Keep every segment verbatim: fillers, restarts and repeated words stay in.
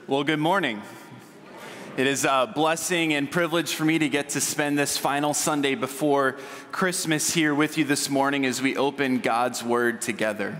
Well, good morning. It is a blessing and privilege for me to get to spend this final Sunday before Christmas here with you this morning as we open God's Word together.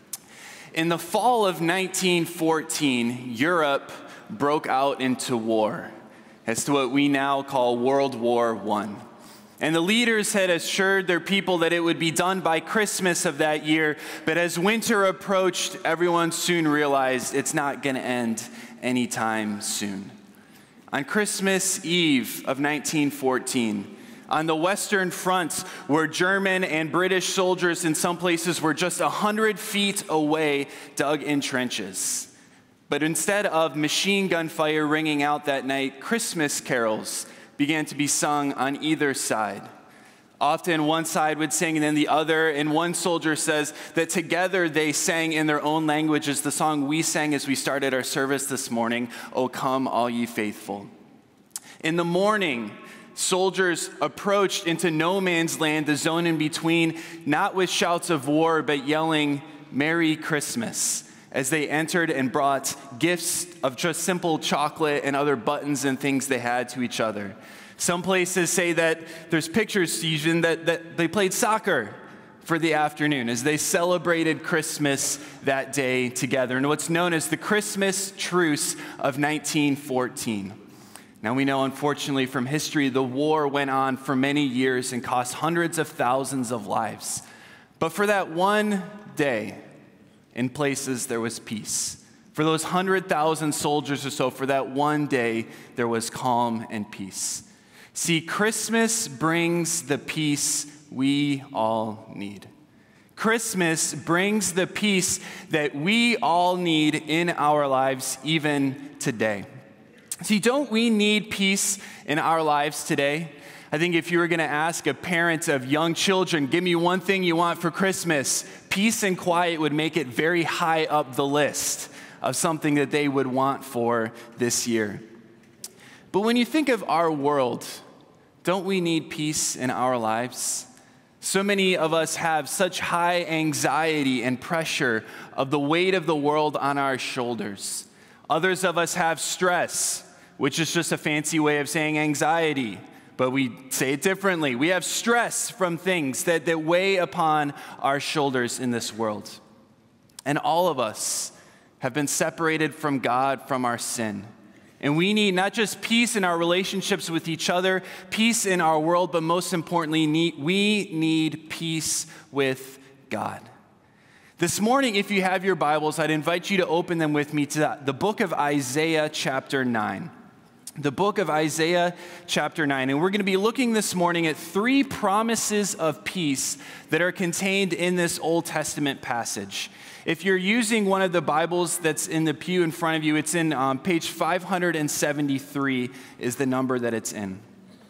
In the fall of nineteen fourteen, Europe broke out into war, as to what we now call World War One. And the leaders had assured their people that it would be done by Christmas of that year, but as winter approached, everyone soon realized it's not going to end anytime soon. On Christmas Eve of nineteen fourteen, on the Western Front, where German and British soldiers in some places were just one hundred feet away, dug in trenches. But instead of machine gun fire ringing out that night, Christmas carols began to be sung on either side. Often one side would sing and then the other, and one soldier says that together they sang in their own languages the song we sang as we started our service this morning, "O Come All Ye Faithful." In the morning, soldiers approached into no man's land, the zone in between, not with shouts of war, but yelling, "Merry Christmas," as they entered and brought gifts of just simple chocolate and other buttons and things they had to each other. Some places say that there's pictures even that, that they played soccer for the afternoon as they celebrated Christmas that day together, and what's known as the Christmas Truce of nineteen fourteen. Now we know, unfortunately, from history, the war went on for many years and cost hundreds of thousands of lives. But for that one day, in places there was peace. For those one hundred thousand soldiers or so, for that one day, there was calm and peace. See, Christmas brings the peace we all need. Christmas brings the peace that we all need in our lives, even today. See, don't we need peace in our lives today? I think if you were going to ask a parent of young children, give me one thing you want for Christmas, peace and quiet would make it very high up the list of something that they would want for this year. But when you think of our world, don't we need peace in our lives? So many of us have such high anxiety and pressure of the weight of the world on our shoulders. Others of us have stress, which is just a fancy way of saying anxiety, but we say it differently. We have stress from things that, that weigh upon our shoulders in this world. And all of us have been separated from God from our sin. And we need not just peace in our relationships with each other, peace in our world, but most importantly, we need peace with God. This morning, if you have your Bibles, I'd invite you to open them with me to the book of Isaiah chapter nine. The book of Isaiah chapter nine. And we're going to be looking this morning at three promises of peace that are contained in this Old Testament passage. If you're using one of the Bibles that's in the pew in front of you, it's in um, page five hundred seventy-three is the number that it's in.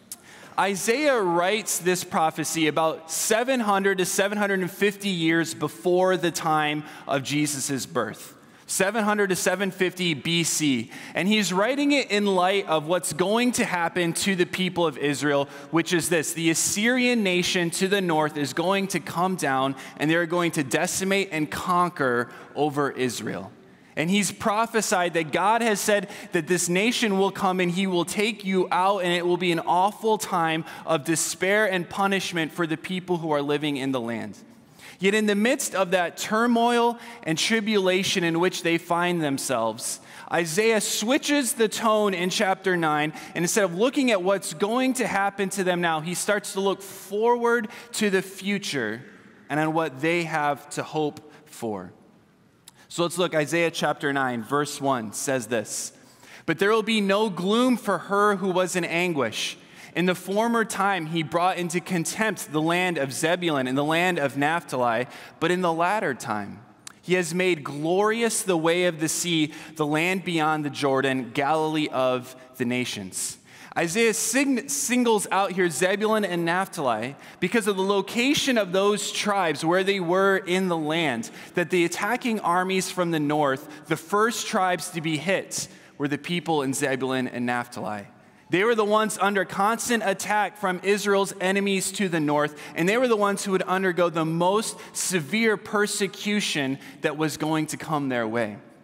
Isaiah writes this prophecy about seven hundred to seven hundred fifty years before the time of Jesus' birth. seven hundred to seven fifty B C. And he's writing it in light of what's going to happen to the people of Israel, which is this: the Assyrian nation to the north is going to come down and they're going to decimate and conquer over Israel. And he's prophesied that God has said that this nation will come and he will take you out, and it will be an awful time of despair and punishment for the people who are living in the land. Yet in the midst of that turmoil and tribulation in which they find themselves, Isaiah switches the tone in chapter nine, and instead of looking at what's going to happen to them now, he starts to look forward to the future and on what they have to hope for. So let's look. Isaiah chapter nine, verse one says this: "But there will be no gloom for her who was in anguish. In the former time, he brought into contempt the land of Zebulun and the land of Naphtali, but in the latter time, he has made glorious the way of the sea, the land beyond the Jordan, Galilee of the nations." Isaiah sing- singles out here Zebulun and Naphtali because of the location of those tribes where they were in the land, that the attacking armies from the north, the first tribes to be hit, were the people in Zebulun and Naphtali. They were the ones under constant attack from Israel's enemies to the north, and they were the ones who would undergo the most severe persecution that was going to come their way.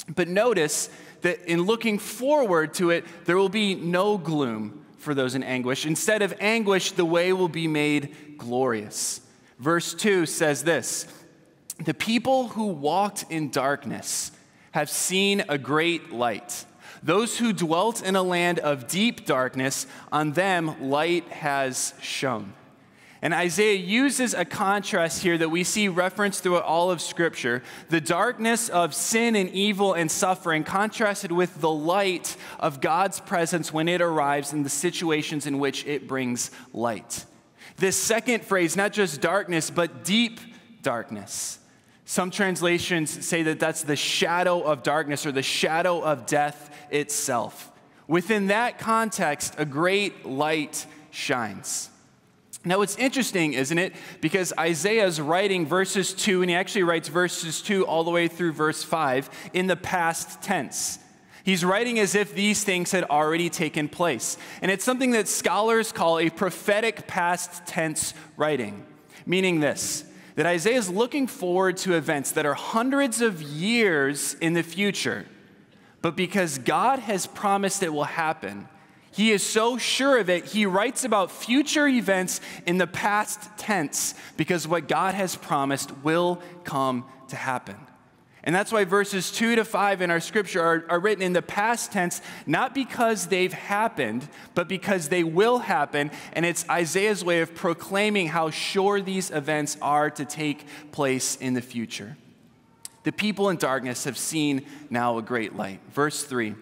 But notice that in looking forward to it, there will be no gloom for those in anguish. Instead of anguish, the way will be made glorious. Verse two says this, "The people who walked in darkness have seen a great light. Those who dwelt in a land of deep darkness, on them light has shone." And Isaiah uses a contrast here that we see referenced throughout all of Scripture. The darkness of sin and evil and suffering contrasted with the light of God's presence when it arrives in the situations in which it brings light. This second phrase, not just darkness, but deep darkness. Some translations say that that's the shadow of darkness or the shadow of death itself. Within that context, a great light shines. Now, it's interesting, isn't it? Because Isaiah is writing verses two, and he actually writes verses two all the way through verse five in the past tense. He's writing as if these things had already taken place. And it's something that scholars call a prophetic past tense writing, meaning this, that Isaiah is looking forward to events that are hundreds of years in the future, but because God has promised it will happen, he is so sure of it, he writes about future events in the past tense because what God has promised will come to happen. And that's why verses two to five in our scripture are, are written in the past tense, not because they've happened, but because they will happen. And it's Isaiah's way of proclaiming how sure these events are to take place in the future. The people in darkness have seen now a great light. Verse three.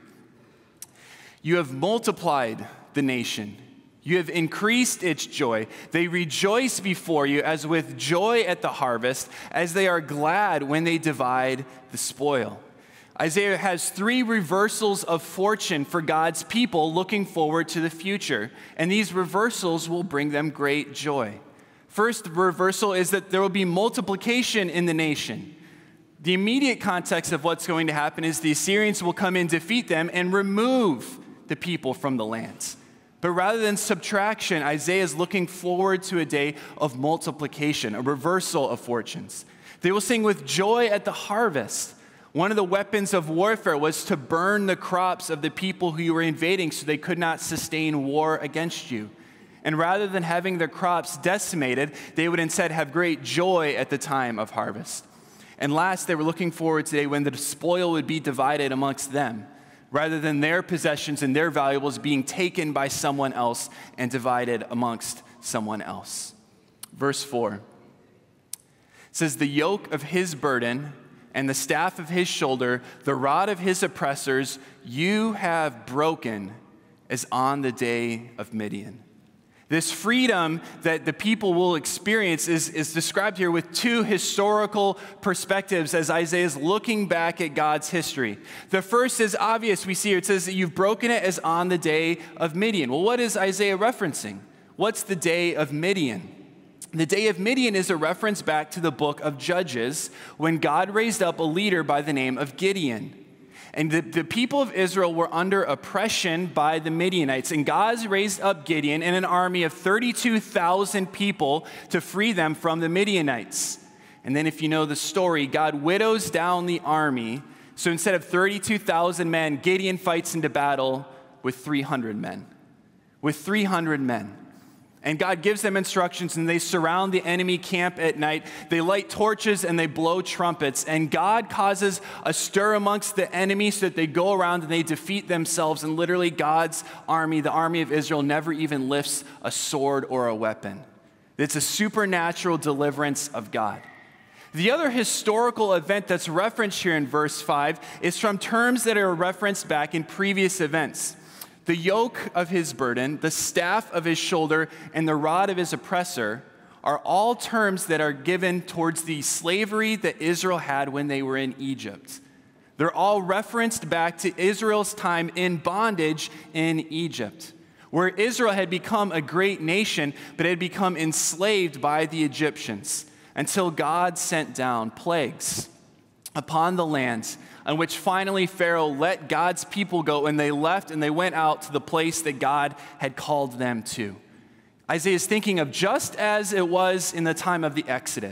"You have multiplied the nation. You have increased its joy. They rejoice before you as with joy at the harvest, as they are glad when they divide the spoil." Isaiah has three reversals of fortune for God's people looking forward to the future, and these reversals will bring them great joy. First reversal is that there will be multiplication in the nation. The immediate context of what's going to happen is the Assyrians will come in, defeat them, and remove the people from the lands. But rather than subtraction, Isaiah is looking forward to a day of multiplication, a reversal of fortunes. They will sing with joy at the harvest. One of the weapons of warfare was to burn the crops of the people who you were invading so they could not sustain war against you. And rather than having their crops decimated, they would instead have great joy at the time of harvest. And last, they were looking forward to the day when the spoil would be divided amongst them, rather than their possessions and their valuables being taken by someone else and divided amongst someone else. Verse four says, "The yoke of his burden and the staff of his shoulder, the rod of his oppressors, you have broken as on the day of Midian." This freedom that the people will experience is, is described here with two historical perspectives as Isaiah is looking back at God's history. The first is obvious. We see here, it says that you've broken it as on the day of Midian. Well, what is Isaiah referencing? What's the day of Midian? The day of Midian is a reference back to the book of Judges when God raised up a leader by the name of Gideon. And the, the people of Israel were under oppression by the Midianites. And God raised up Gideon and an army of thirty-two thousand people to free them from the Midianites. And then if you know the story, God whittles down the army. So instead of thirty-two thousand men, Gideon fights into battle with three hundred men. With three hundred men. And God gives them instructions, and they surround the enemy camp at night. They light torches and they blow trumpets. And God causes a stir amongst the enemy so that they go around and they defeat themselves. And literally God's army, the army of Israel, never even lifts a sword or a weapon. It's a supernatural deliverance of God. The other historical event that's referenced here in verse five is from terms that are referenced back in previous events. The yoke of his burden, the staff of his shoulder, and the rod of his oppressor are all terms that are given towards the slavery that Israel had when they were in Egypt. They're all referenced back to Israel's time in bondage in Egypt, where Israel had become a great nation, but had become enslaved by the Egyptians until God sent down plagues upon the land, on which finally Pharaoh let God's people go, and they left and they went out to the place that God had called them to. Isaiah is thinking of just as it was in the time of the Exodus.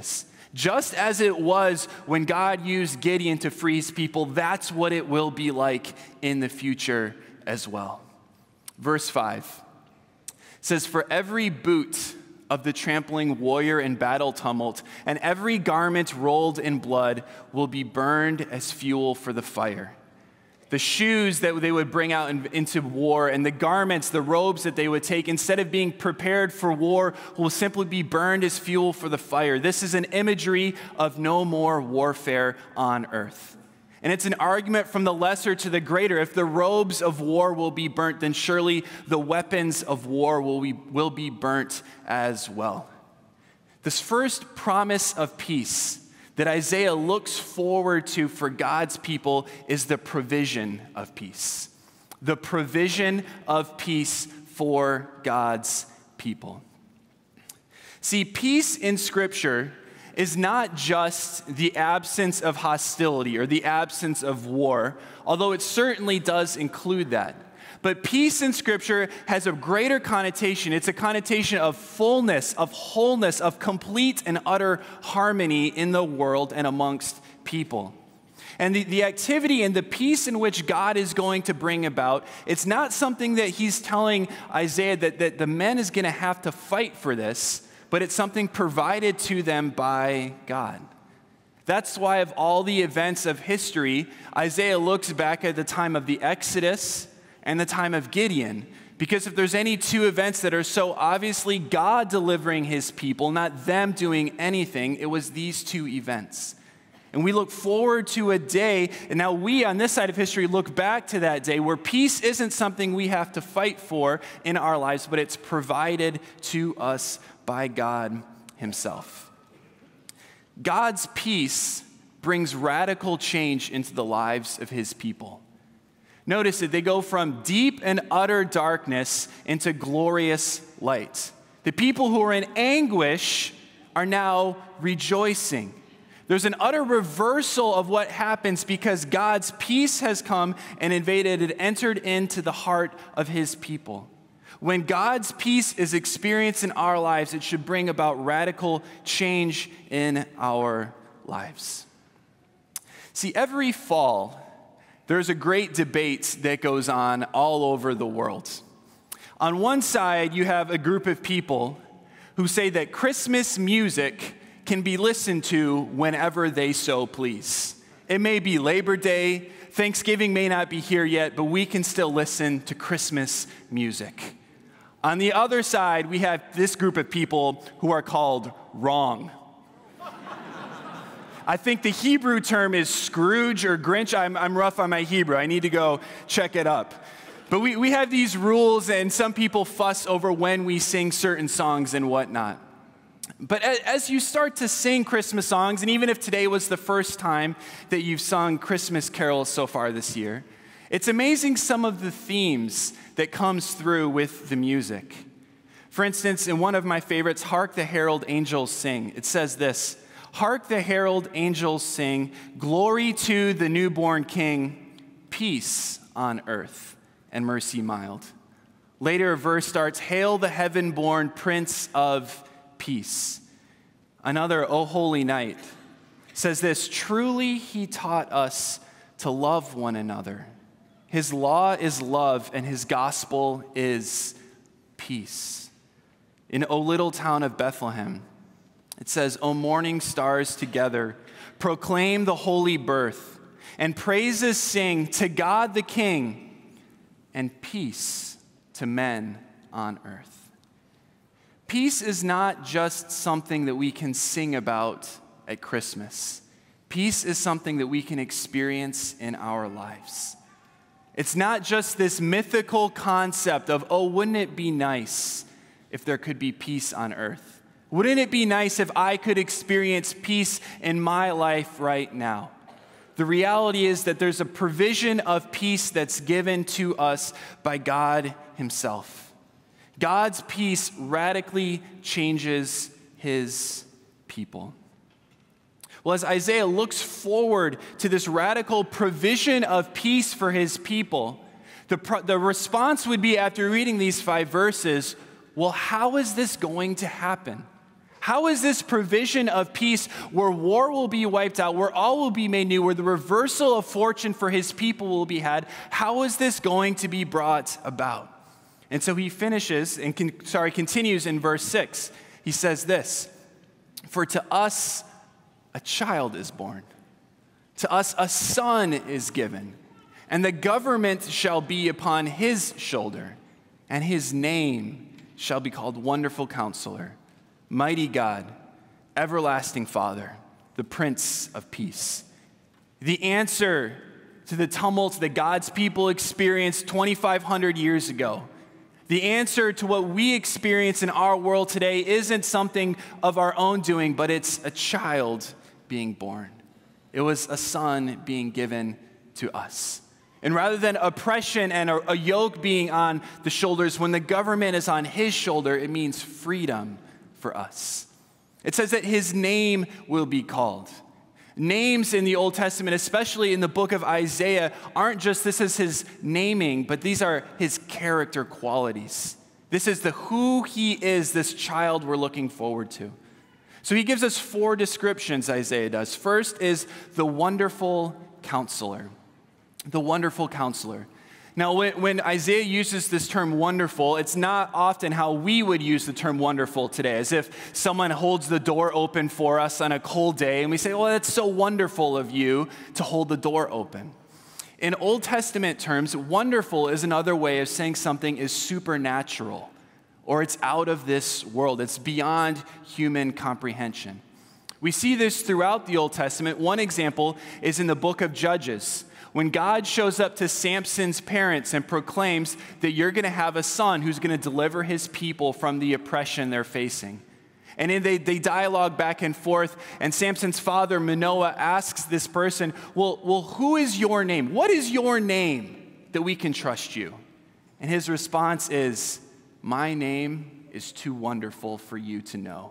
Just as it was when God used Gideon to free his people, that's what it will be like in the future as well. Verse five says, "For every boot of the trampling warrior in battle tumult, and every garment rolled in blood will be burned as fuel for the fire." The shoes that they would bring out in, into war and the garments, the robes that they would take, instead of being prepared for war, will simply be burned as fuel for the fire. This is an imagery of no more warfare on earth. And it's an argument from the lesser to the greater. If the robes of war will be burnt, then surely the weapons of war will be, will be burnt as well. This first promise of peace that Isaiah looks forward to for God's people is the provision of peace. The provision of peace for God's people. See, peace in Scripture is not just the absence of hostility or the absence of war, although it certainly does include that. But peace in Scripture has a greater connotation. It's a connotation of fullness, of wholeness, of complete and utter harmony in the world and amongst people. And the, the activity and the peace in which God is going to bring about, it's not something that he's telling Isaiah that, that the men is going to have to fight for this, but it's something provided to them by God. That's why of all the events of history, Isaiah looks back at the time of the Exodus and the time of Gideon, because if there's any two events that are so obviously God delivering his people, not them doing anything, it was these two events. And we look forward to a day, and now we on this side of history look back to that day where peace isn't something we have to fight for in our lives, but it's provided to us by God himself. God's peace brings radical change into the lives of his people. Notice that they go from deep and utter darkness into glorious light. The people who are in anguish are now rejoicing. There's an utter reversal of what happens because God's peace has come and invaded and entered into the heart of his people. When God's peace is experienced in our lives, it should bring about radical change in our lives. See, every fall, there's a great debate that goes on all over the world. On one side, you have a group of people who say that Christmas music can be listened to whenever they so please. It may be Labor Day, Thanksgiving may not be here yet, but we can still listen to Christmas music. On the other side, we have this group of people who are called wrong. I think the Hebrew term is Scrooge or Grinch. I'm, I'm rough on my Hebrew. I need to go check it up. But we, we have these rules, and some people fuss over when we sing certain songs and whatnot. But as you start to sing Christmas songs, and even if today was the first time that you've sung Christmas carols so far this year, it's amazing some of the themes that comes through with the music. For instance, in one of my favorites, Hark the Herald Angels Sing, it says this: "Hark the herald angels sing, glory to the newborn King, peace on earth and mercy mild." Later a verse starts, "Hail the heaven-born Prince of Peace." Another, "O Holy Night," says this: "Truly he taught us to love one another. His law is love and his gospel is peace." In O Little Town of Bethlehem, it says, "O morning stars together, proclaim the holy birth, and praises sing to God the King, and peace to men on earth." Peace is not just something that we can sing about at Christmas. Peace is something that we can experience in our lives. It's not just this mythical concept of, oh, wouldn't it be nice if there could be peace on earth? Wouldn't it be nice if I could experience peace in my life right now? The reality is that there's a provision of peace that's given to us by God himself. God's peace radically changes his people. Well, as Isaiah looks forward to this radical provision of peace for his people, the, pro- the response would be, after reading these five verses, well, how is this going to happen? How is this provision of peace where war will be wiped out, where all will be made new, where the reversal of fortune for his people will be had? How is this going to be brought about? And so he finishes and con- sorry, continues in verse six. He says this, "For to us a child is born, to us a son is given, and the government shall be upon his shoulder, and his name shall be called Wonderful Counselor, Mighty God, Everlasting Father, the Prince of Peace." The answer to the tumult that God's people experienced twenty-five hundred years ago, the answer to what we experience in our world today isn't something of our own doing, but it's a child being born. It was a son being given to us. And rather than oppression and a, a yoke being on the shoulders, when the government is on his shoulder, it means freedom for us. It says that his name will be called. Names in the Old Testament, especially in the book of Isaiah, aren't just this is his naming, but these are his character qualities. This is the who he is, this child we're looking forward to. So he gives us four descriptions, Isaiah does. First is the wonderful counselor. The wonderful counselor. Now, when, when Isaiah uses this term wonderful, it's not often how we would use the term wonderful today, as if someone holds the door open for us on a cold day, and we say, well, that's so wonderful of you to hold the door open. In Old Testament terms, wonderful is another way of saying something is supernatural, or it's out of this world. It's beyond human comprehension. We see this throughout the Old Testament. One example is in the book of Judges, when God shows up to Samson's parents and proclaims that you're going to have a son who's going to deliver his people from the oppression they're facing. And then they, they dialogue back and forth, and Samson's father, Manoah, asks this person, well, well, who is your name? What is your name that we can trust you? And his response is, my name is too wonderful for you to know.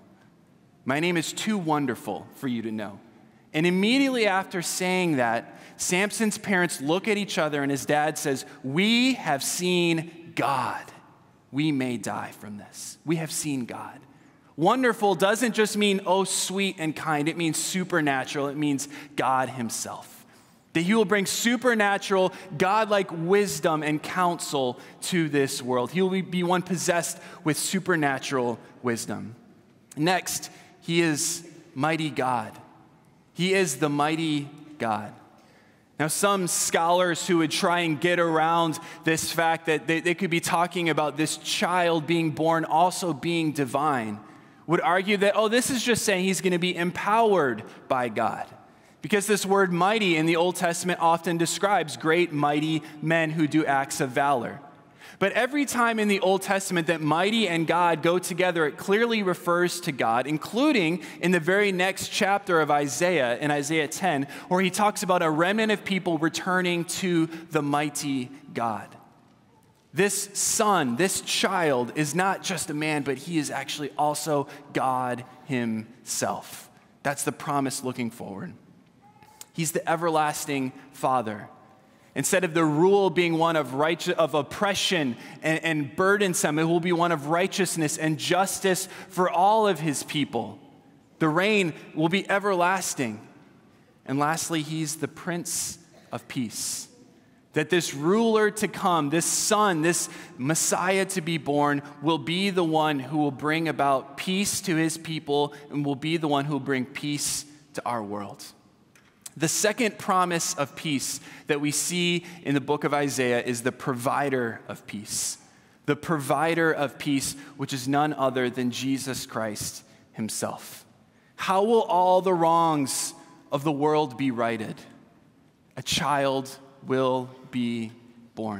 My name is too wonderful for you to know. And immediately after saying that, Samson's parents look at each other and his dad says, we have seen God. We may die from this. We have seen God. Wonderful doesn't just mean, oh, sweet and kind. It means supernatural. It means God himself. That he will bring supernatural, God-like wisdom and counsel to this world. He will be one possessed with supernatural wisdom. Next, he is mighty God. He is the mighty God. Now, some scholars who would try and get around this fact that they, they could be talking about this child being born also being divine would argue that, oh, this is just saying he's going to be empowered by God. Because this word mighty in the Old Testament often describes great, mighty men who do acts of valor. But every time in the Old Testament that mighty and God go together, it clearly refers to God, including in the very next chapter of Isaiah, in Isaiah ten, where he talks about a remnant of people returning to the mighty God. This son, this child, is not just a man, but he is actually also God himself. That's the promise looking forward. He's the everlasting Father. Instead of the rule being one of righteous, of oppression and, and burdensome, it will be one of righteousness and justice for all of his people. The reign will be everlasting. And lastly, he's the Prince of Peace. That this ruler to come, this son, this Messiah to be born, will be the one who will bring about peace to his people and will be the one who will bring peace to our world. The second promise of peace that we see in the book of Isaiah is the provider of peace. The provider of peace, which is none other than Jesus Christ himself. How will all the wrongs of the world be righted? A child will be born.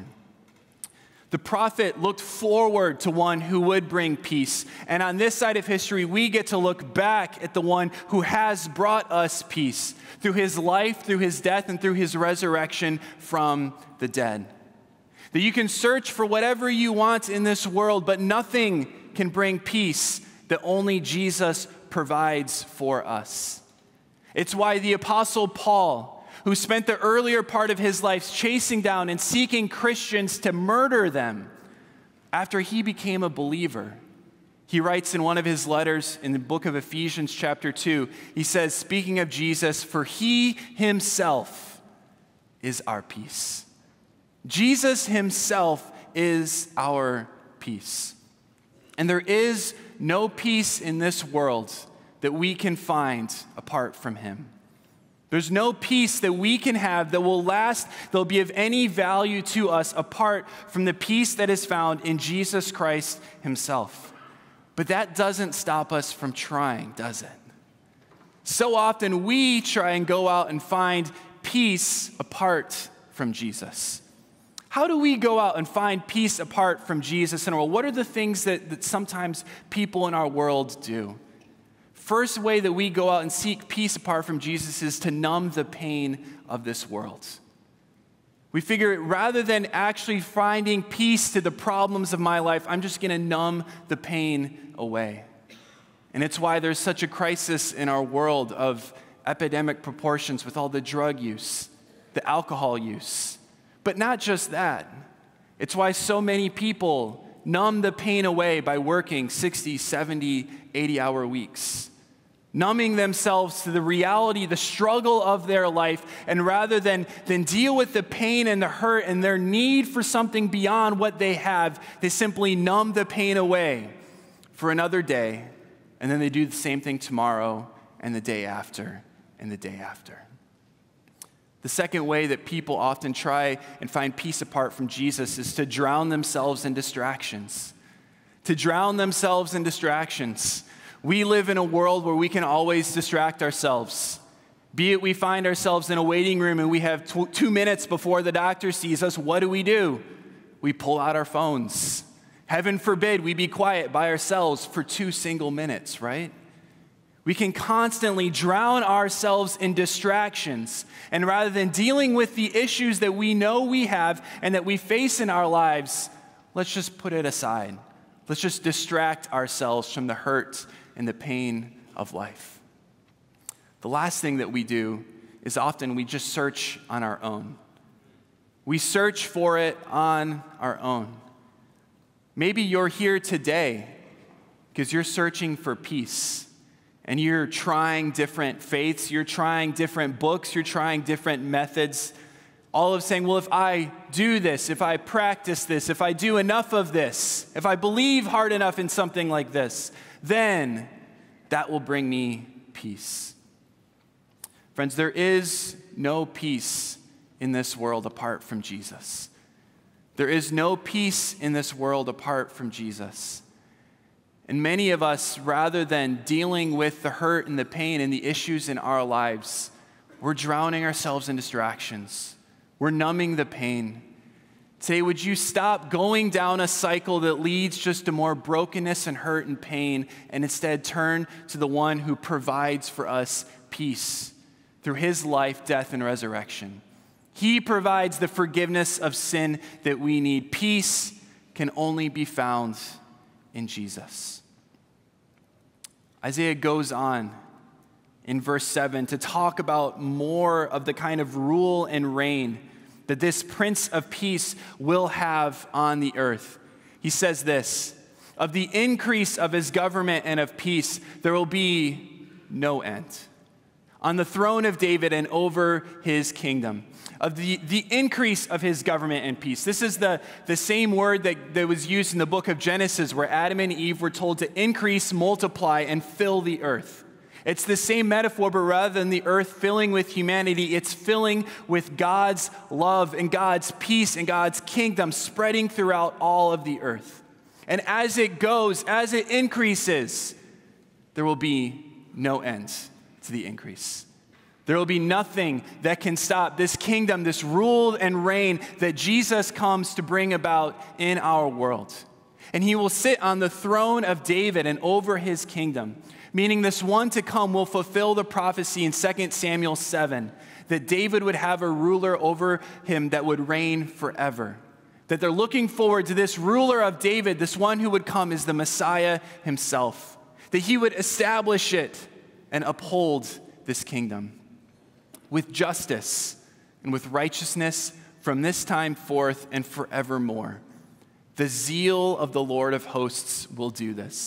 The prophet looked forward to one who would bring peace. And on this side of history, we get to look back at the one who has brought us peace through his life, through his death, and through his resurrection from the dead. That you can search for whatever you want in this world, but nothing can bring peace that only Jesus provides for us. It's why the Apostle Paul, who spent the earlier part of his life chasing down and seeking Christians to murder them, after he became a believer, He writes in one of his letters in the book of Ephesians chapter two, he says, speaking of Jesus, for he himself is our peace. Jesus himself is our peace. And there is no peace in this world that we can find apart from him. There's no peace that we can have that will last, that will be of any value to us apart from the peace that is found in Jesus Christ himself. But that doesn't stop us from trying, does it? So often we try and go out and find peace apart from Jesus. How do we go out and find peace apart from Jesus in our world? What are the things that, that sometimes people in our world do? First way that we go out and seek peace apart from Jesus is to numb the pain of this world. We figure rather than actually finding peace to the problems of my life, I'm just going to numb the pain away. And it's why there's such a crisis in our world of epidemic proportions with all the drug use, the alcohol use. But not just that. It's why so many people numb the pain away by working sixty, seventy, eighty hour weeks, numbing themselves to the reality, the struggle of their life, and rather than, than deal with the pain and the hurt and their need for something beyond what they have, they simply numb the pain away for another day, and then they do the same thing tomorrow and the day after and the day after. The second way that people often try and find peace apart from Jesus is to drown themselves in distractions. To drown themselves in distractions. We live in a world where we can always distract ourselves. Be it we find ourselves in a waiting room and we have tw- two minutes before the doctor sees us, what do we do? We pull out our phones. Heaven forbid we be quiet by ourselves for two single minutes, right? We can constantly drown ourselves in distractions. And rather than dealing with the issues that we know we have and that we face in our lives, let's just put it aside. Let's just distract ourselves from the hurt and the pain of life. The last thing that we do is often we just search on our own. We search for it on our own. Maybe you're here today because you're searching for peace. And you're trying different faiths, you're trying different books, you're trying different methods, all of saying, well, if I do this, if I practice this, if I do enough of this, if I believe hard enough in something like this, then that will bring me peace. Friends, there is no peace in this world apart from Jesus. There is no peace in this world apart from Jesus. And many of us, rather than dealing with the hurt and the pain and the issues in our lives, we're drowning ourselves in distractions. We're numbing the pain. Today, would you stop going down a cycle that leads just to more brokenness and hurt and pain, and instead turn to the one who provides for us peace through his life, death, and resurrection. He provides the forgiveness of sin that we need. Peace can only be found in Jesus. Isaiah goes on in verse seven to talk about more of the kind of rule and reign that this Prince of Peace will have on the earth. He says this, of the increase of his government and of peace, there will be no end. On the throne of David and over his kingdom. Of the, the increase of his government and peace. This is the, the same word that, that was used in the book of Genesis, where Adam and Eve were told to increase, multiply, and fill the earth. It's the same metaphor, but rather than the earth filling with humanity, it's filling with God's love and God's peace and God's kingdom spreading throughout all of the earth. And as it goes, as it increases, there will be no end to the increase. There will be nothing that can stop this kingdom, this rule and reign that Jesus comes to bring about in our world. And he will sit on the throne of David and over his kingdom, meaning this one to come will fulfill the prophecy in Second Samuel seven, that David would have a ruler over him that would reign forever. That they're looking forward to this ruler of David, this one who would come as the Messiah himself. That he would establish it and uphold this kingdom with justice and with righteousness from this time forth and forevermore. The zeal of the Lord of hosts will do this.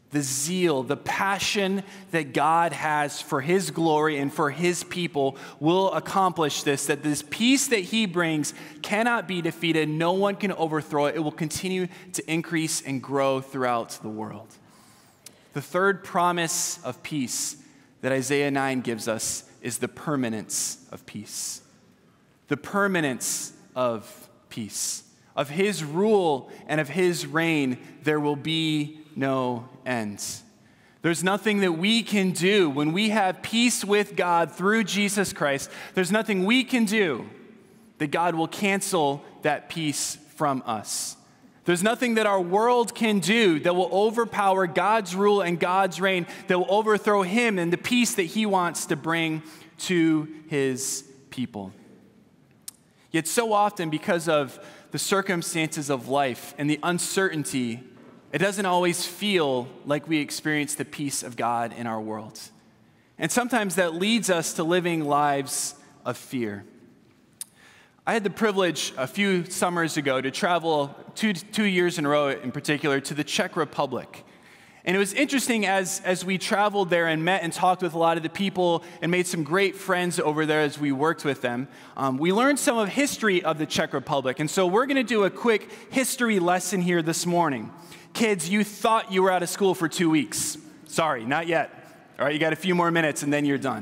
the zeal, the passion that God has for his glory and for his people will accomplish this, that this peace that he brings cannot be defeated. No one can overthrow it. It will continue to increase and grow throughout the world. The third promise of peace that Isaiah nine gives us is the permanence of peace. The permanence of peace. Of his rule and of his reign, there will be no end. There's nothing that we can do when we have peace with God through Jesus Christ. There's nothing we can do that God will cancel that peace from us. There's nothing that our world can do that will overpower God's rule and God's reign, that will overthrow him and the peace that he wants to bring to his people. Yet so often, because of the circumstances of life and the uncertainty, it doesn't always feel like we experience the peace of God in our world. And sometimes that leads us to living lives of fear. I had the privilege a few summers ago to travel two, two years in a row in particular to the Czech Republic. And it was interesting as, as we traveled there and met and talked with a lot of the people and made some great friends over there as we worked with them. Um, we learned some of history of the Czech Republic. And so we're going to do a quick history lesson here this morning. Kids, you thought you were out of school for two weeks. Sorry, not yet. All right, you got a few more minutes and then you're done.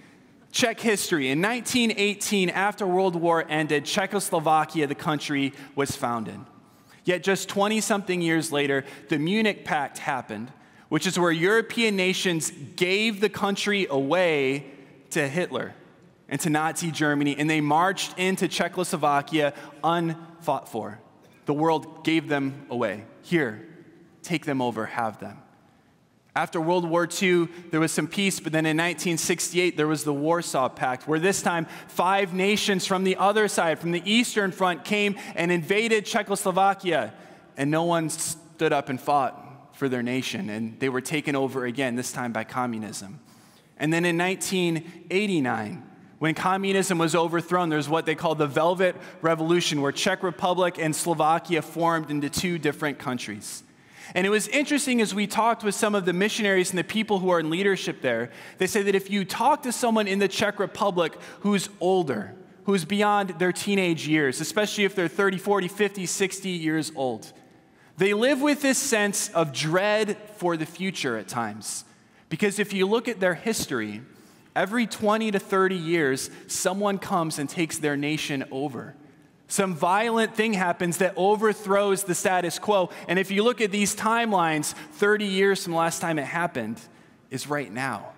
Czech history. In nineteen eighteen, after World War ended, Czechoslovakia, the country, was founded. Yet just twenty-something years later, the Munich Pact happened, which is where European nations gave the country away to Hitler and to Nazi Germany, and they marched into Czechoslovakia unfought for. The world gave them away. Here, take them over, have them. After World War Two, there was some peace, but then in nineteen sixty-eight, there was the Warsaw Pact, where this time five nations from the other side, from the Eastern Front, came and invaded Czechoslovakia, and no one stood up and fought for their nation, and they were taken over again, this time by communism. And then in nineteen eighty-nine, when communism was overthrown, there's what they call the Velvet Revolution, where Czech Republic and Slovakia formed into two different countries. And it was interesting as we talked with some of the missionaries and the people who are in leadership there, they say that if you talk to someone in the Czech Republic who's older, who's beyond their teenage years, especially if they're thirty, forty, fifty, sixty years old, they live with this sense of dread for the future at times. Because if you look at their history, every twenty to thirty years, someone comes and takes their nation over. Some violent thing happens that overthrows the status quo. And if you look at these timelines, thirty years from the last time it happened is right now.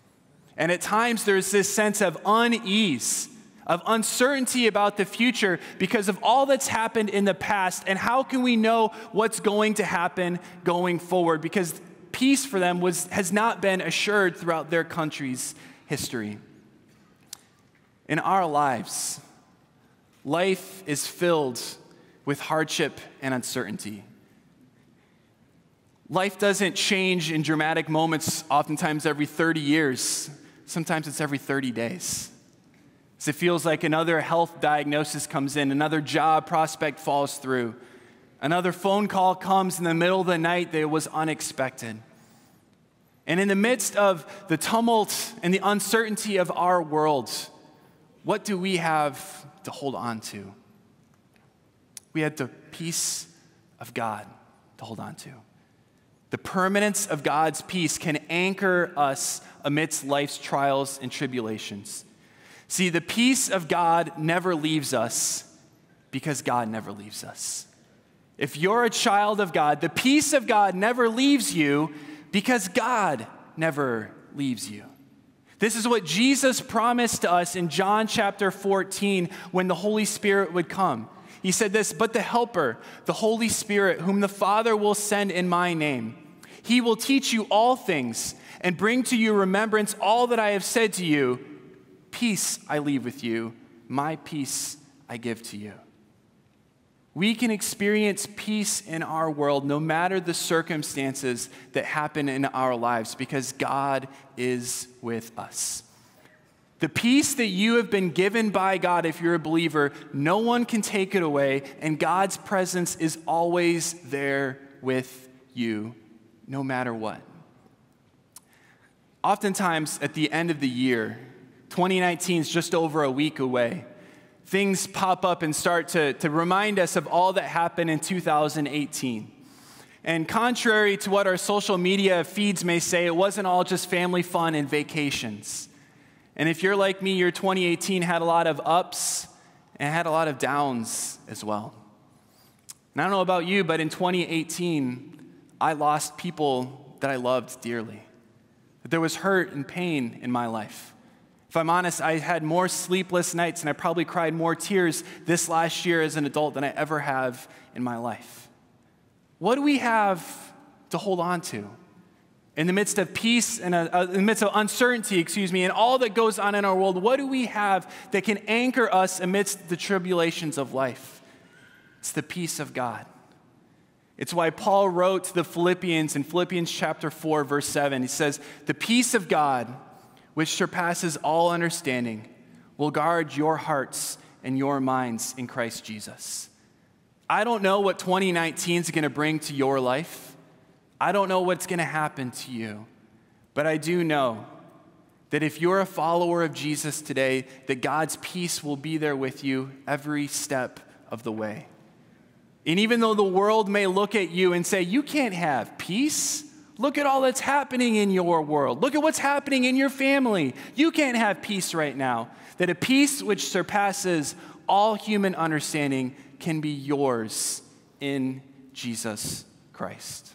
And at times there's this sense of unease, of uncertainty about the future because of all that's happened in the past. And how can we know what's going to happen going forward? Because peace for them was, has not been assured throughout their country's history. In our lives, life is filled with hardship and uncertainty. Life doesn't change in dramatic moments, oftentimes every thirty years. Sometimes it's every thirty days. As it feels like another health diagnosis comes in, another job prospect falls through, another phone call comes in the middle of the night that was unexpected. And in the midst of the tumult and the uncertainty of our world, what do we have to hold on to? We had the peace of God to hold on to. The permanence of God's peace can anchor us amidst life's trials and tribulations. See, the peace of God never leaves us because God never leaves us. If you're a child of God, the peace of God never leaves you because God never leaves you. This is what Jesus promised to us in John chapter fourteen when the Holy Spirit would come. He said this, "But the Helper, the Holy Spirit, whom the Father will send in my name, he will teach you all things and bring to your remembrance all that I have said to you. Peace I leave with you, my peace I give to you." We can experience peace in our world no matter the circumstances that happen in our lives because God is with us. The peace that you have been given by God, if you're a believer, no one can take it away, and God's presence is always there with you, no matter what. Oftentimes, at the end of the year, twenty nineteen is just over a week away, things pop up and start to, to remind us of all that happened in two thousand eighteen. And contrary to what our social media feeds may say, it wasn't all just family fun and vacations. And if you're like me, your twenty eighteen had a lot of ups and had a lot of downs as well. And I don't know about you, but in twenty eighteen, I lost people that I loved dearly. There was hurt and pain in my life. If I'm honest, I had more sleepless nights and I probably cried more tears this last year as an adult than I ever have in my life. What do we have to hold on to in the midst of peace and uh, in the midst of uncertainty, excuse me, and all that goes on in our world? What do we have that can anchor us amidst the tribulations of life? It's the peace of God. It's why Paul wrote to the Philippians in Philippians chapter four, verse seven. He says, "The peace of God, which surpasses all understanding, will guard your hearts and your minds in Christ Jesus." I don't know what twenty nineteen is going to bring to your life. I don't know what's going to happen to you. But I do know that if you're a follower of Jesus today, that God's peace will be there with you every step of the way. And even though the world may look at you and say, you can't have peace, look at all that's happening in your world. Look at what's happening in your family. You can't have peace right now. That a peace which surpasses all human understanding can be yours in Jesus Christ.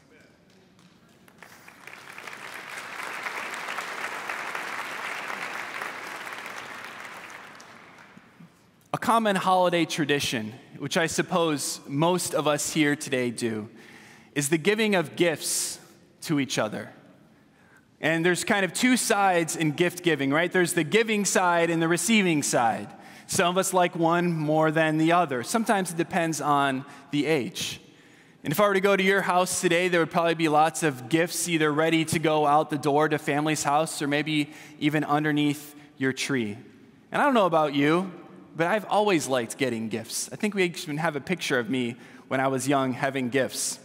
A common holiday tradition, which I suppose most of us here today do, is the giving of gifts to each other. And there's kind of two sides in gift giving, right? There's the giving side and the receiving side. Some of us like one more than the other. Sometimes it depends on the age. And if I were to go to your house today, there would probably be lots of gifts either ready to go out the door to family's house or maybe even underneath your tree. And I don't know about you, but I've always liked getting gifts. I think we even have a picture of me when I was young having gifts.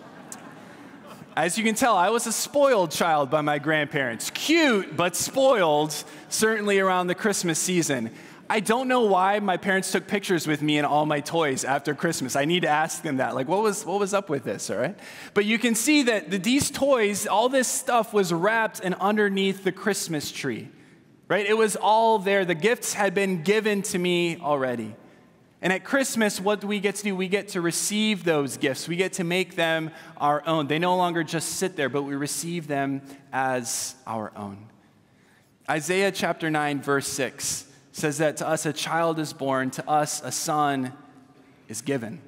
As you can tell, I was a spoiled child by my grandparents. Cute, but spoiled, certainly around the Christmas season. I don't know why my parents took pictures with me and all my toys after Christmas. I need to ask them that. Like, what was what was up with this, all right? But you can see that the, these toys, all this stuff was wrapped and underneath the Christmas tree, right? It was all there. The gifts had been given to me already. And at Christmas, what do we get to do? We get to receive those gifts. We get to make them our own. They no longer just sit there, but we receive them as our own. Isaiah chapter nine, verse six says that to us a child is born, to us a son is given.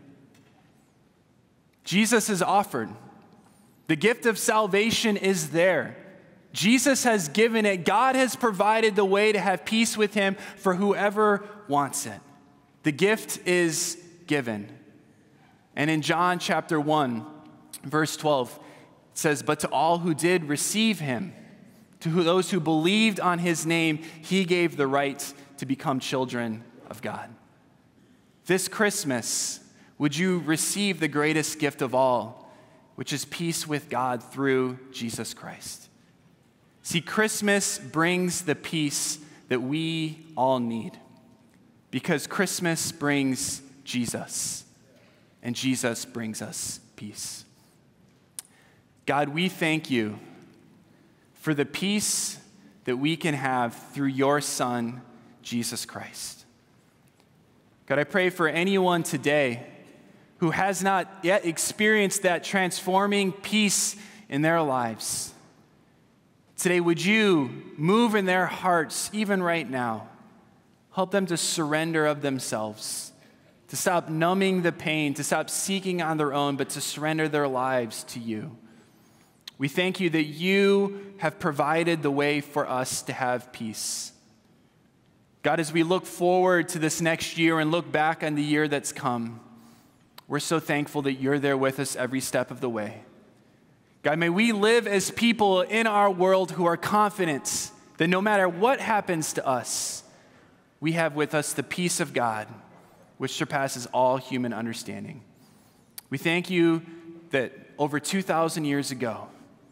Jesus is offered. The gift of salvation is there. Jesus has given it. God has provided the way to have peace with him for whoever wants it. The gift is given. And in John chapter one, verse twelve, it says, "But to all who did receive him, to those who believed on his name, he gave the right to become children of God." This Christmas, would you receive the greatest gift of all, which is peace with God through Jesus Christ? See, Christmas brings the peace that we all need, because Christmas brings Jesus, and Jesus brings us peace. God, we thank you for the peace that we can have through your Son, Jesus Christ. God, I pray for anyone today who has not yet experienced that transforming peace in their lives. Today, would you move in their hearts even right now? Help them to surrender of themselves, to stop numbing the pain, to stop seeking on their own, but to surrender their lives to you. We thank you that you have provided the way for us to have peace. God, as we look forward to this next year and look back on the year that's come, we're so thankful that you're there with us every step of the way. God, may we live as people in our world who are confident that no matter what happens to us, we have with us the peace of God, which surpasses all human understanding. We thank you that over two thousand years ago,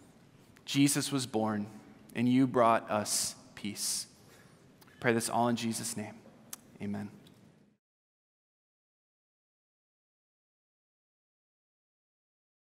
Jesus was born, and you brought us peace. Pray this all in Jesus' name. Amen.